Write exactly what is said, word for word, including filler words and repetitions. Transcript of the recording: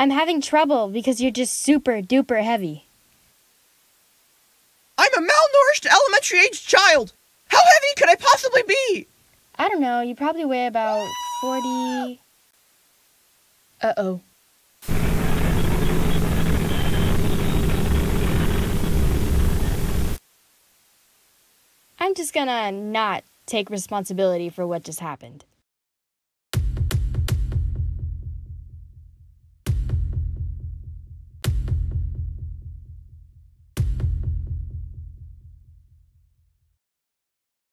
I'm having trouble because you're just super duper heavy. I'm a malnourished elementary-aged child. How heavy could I possibly be? I don't know, you probably weigh about forty... Uh-oh. I'm just gonna not take responsibility for what just happened.